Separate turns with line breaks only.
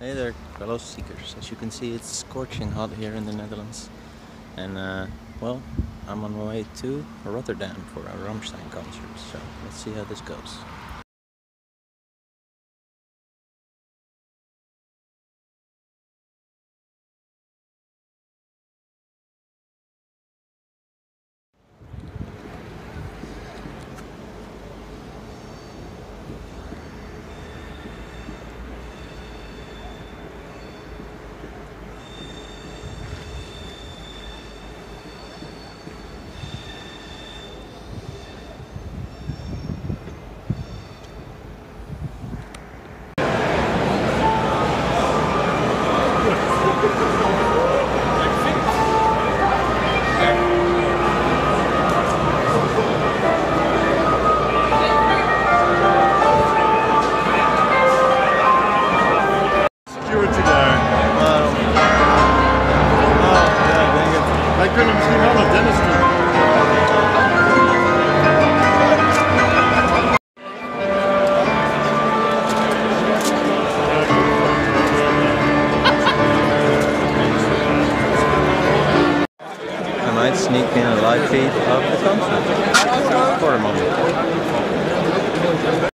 Hey there, fellow seekers. As you can see, it's scorching hot here in the Netherlands. And, well, I'm on my way to Rotterdam for a Rammstein concert, so let's see how this goes.
Wij kunnen misschien wel naar Dennis toe.
I might sneak in a live feed of the concert for a moment.